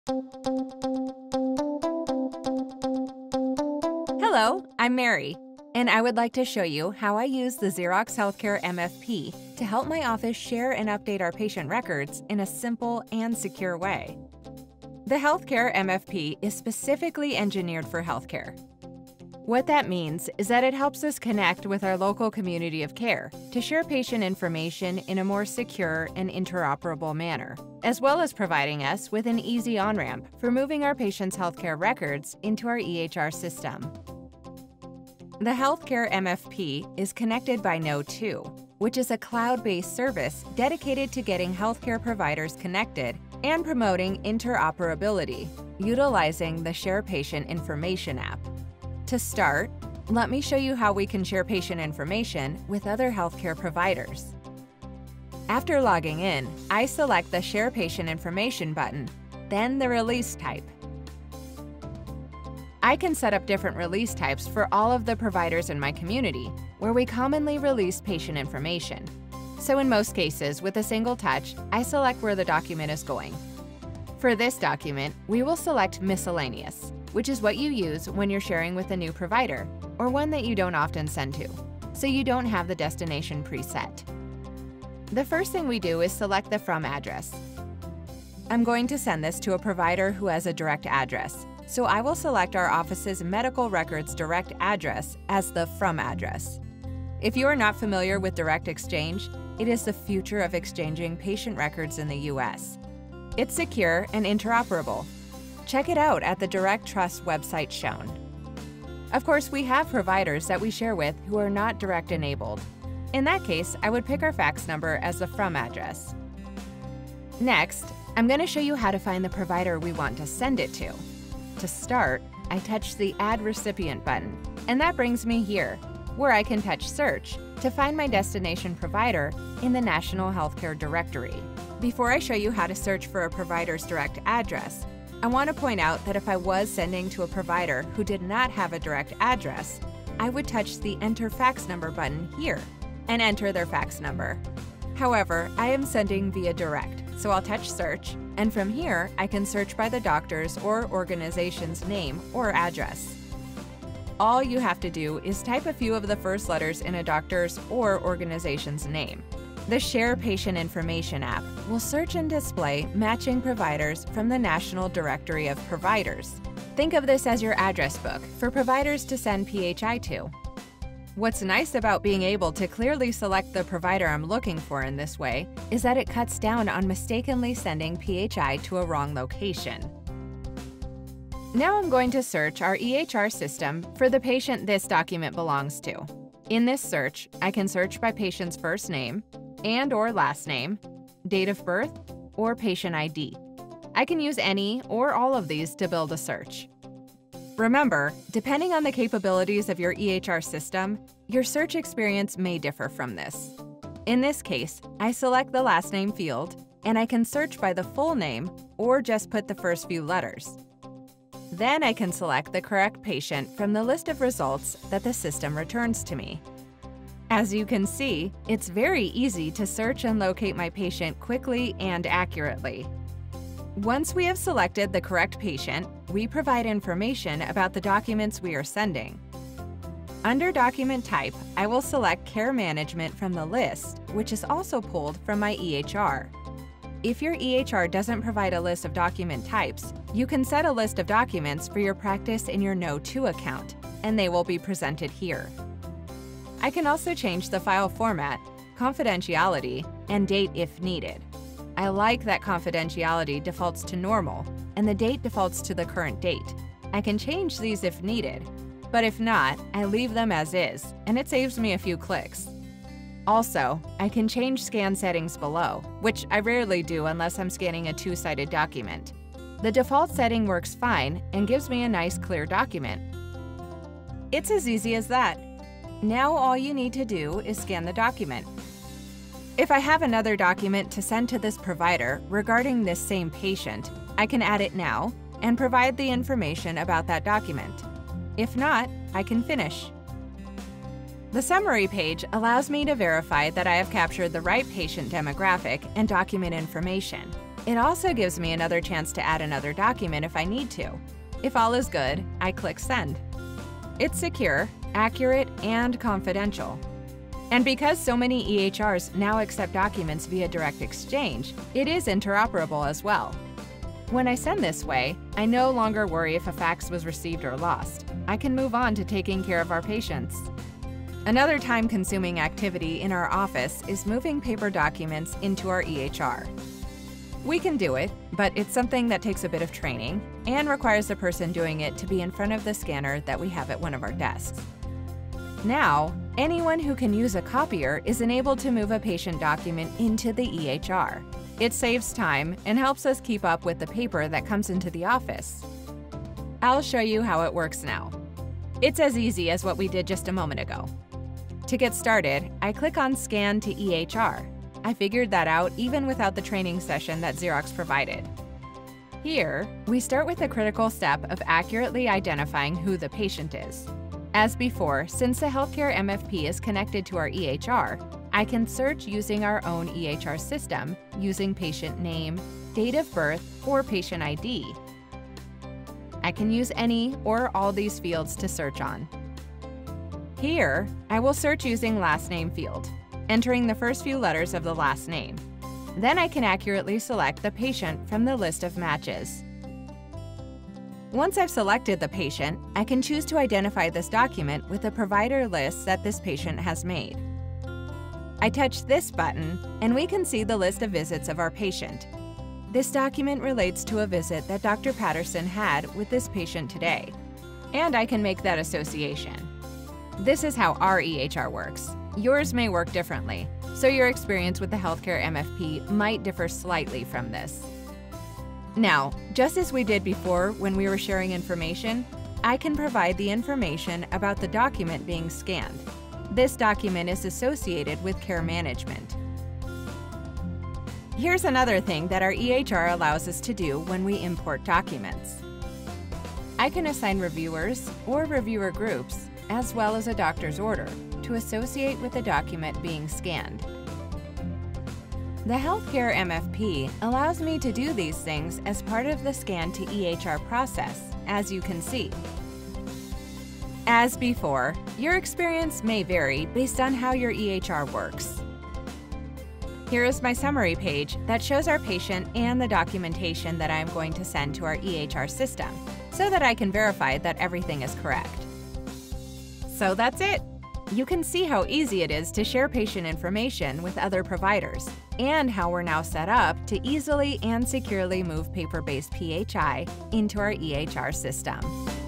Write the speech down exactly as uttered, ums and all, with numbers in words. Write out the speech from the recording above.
Hello, I'm Mary, and I would like to show you how I use the Xerox Healthcare M F P to help my office share and update our patient records in a simple and secure way. The Healthcare M F P is specifically engineered for healthcare. What that means is that it helps us connect with our local community of care to share patient information in a more secure and interoperable manner, as well as providing us with an easy on-ramp for moving our patients' healthcare records into our E H R system. The Healthcare M F P is connected by Know two, which is a cloud-based service dedicated to getting healthcare providers connected and promoting interoperability, utilizing the Share Patient Information app. To start, let me show you how we can share patient information with other healthcare providers. After logging in, I select the Share Patient Information button, then the Release type. I can set up different release types for all of the providers in my community, where we commonly release patient information. So in most cases, with a single touch, I select where the document is going. For this document, we will select Miscellaneous, which is what you use when you're sharing with a new provider, or one that you don't often send to, so you don't have the destination preset. The first thing we do is select the From address. I'm going to send this to a provider who has a direct address, so I will select our office's medical records direct address as the From address. If you are not familiar with direct exchange, it is the future of exchanging patient records in the U S. It's secure and interoperable. Check it out at the Direct Trust website shown. Of course, we have providers that we share with who are not direct enabled. In that case, I would pick our fax number as the From address. Next, I'm going to show you how to find the provider we want to send it to. To start, I touch the Add Recipient button, and that brings me here, where I can touch Search to find my destination provider in the National Healthcare Directory. Before I show you how to search for a provider's direct address, I want to point out that if I was sending to a provider who did not have a direct address, I would touch the Enter Fax Number button here and enter their fax number. However, I am sending via direct, so I'll touch Search, and from here I can search by the doctor's or organization's name or address. All you have to do is type a few of the first letters in a doctor's or organization's name. The Share Patient Information app will search and display matching providers from the National Directory of Providers. Think of this as your address book for providers to send P H I to. What's nice about being able to clearly select the provider I'm looking for in this way is that it cuts down on mistakenly sending P H I to a wrong location. Now I'm going to search our E H R system for the patient this document belongs to. In this search, I can search by patient's first name and or last name, date of birth, or patient I D. I can use any or all of these to build a search. Remember, depending on the capabilities of your E H R system, your search experience may differ from this. In this case, I select the last name field, and I can search by the full name or just put the first few letters. Then I can select the correct patient from the list of results that the system returns to me. As you can see, it's very easy to search and locate my patient quickly and accurately. Once we have selected the correct patient, we provide information about the documents we are sending. Under Document Type, I will select Care Management from the list, which is also pulled from my E H R. If your E H R doesn't provide a list of document types, you can set a list of documents for your practice in your Know two account, and they will be presented here. I can also change the file format, confidentiality, and date if needed. I like that confidentiality defaults to normal, and the date defaults to the current date. I can change these if needed, but if not, I leave them as is, and it saves me a few clicks. Also, I can change scan settings below, which I rarely do unless I'm scanning a two-sided document. The default setting works fine and gives me a nice clear document. It's as easy as that. Now all you need to do is scan the document. If I have another document to send to this provider regarding this same patient, I can add it now and provide the information about that document. If not, I can finish. The summary page allows me to verify that I have captured the right patient demographic and document information. It also gives me another chance to add another document if I need to. If all is good, I click Send. It's secure, accurate, and confidential. And because so many E H Rs now accept documents via direct exchange, it is interoperable as well. When I send this way, I no longer worry if a fax was received or lost. I can move on to taking care of our patients. Another time-consuming activity in our office is moving paper documents into our E H R. We can do it, but it's something that takes a bit of training and requires the person doing it to be in front of the scanner that we have at one of our desks. Now, anyone who can use a copier is enabled to move a patient document into the E H R. It saves time and helps us keep up with the paper that comes into the office. I'll show you how it works now. It's as easy as what we did just a moment ago. To get started, I click on Scan to E H R. I figured that out even without the training session that Xerox provided. Here, we start with the critical step of accurately identifying who the patient is. As before, since the Healthcare M F P is connected to our E H R, I can search using our own E H R system using patient name, date of birth, or patient I D. I can use any or all these fields to search on. Here, I will search using last name field, entering the first few letters of the last name. Then I can accurately select the patient from the list of matches. Once I've selected the patient, I can choose to identify this document with the provider list that this patient has made. I touch this button, and we can see the list of visits of our patient. This document relates to a visit that Doctor Patterson had with this patient today, and I can make that association. This is how our E H R works. Yours may work differently, so your experience with the Healthcare M F P might differ slightly from this. Now, just as we did before when we were sharing information, I can provide the information about the document being scanned. This document is associated with care management. Here's another thing that our E H R allows us to do when we import documents. I can assign reviewers or reviewer groups, as well as a doctor's order, to associate with the document being scanned. The Healthcare M F P allows me to do these things as part of the scan to E H R process, as you can see. As before, your experience may vary based on how your E H R works. Here is my summary page that shows our patient and the documentation that I am going to send to our E H R system, so that I can verify that everything is correct. So that's it! You can see how easy it is to share patient information with other providers, and how we're now set up to easily and securely move paper-based P H I into our E H R system.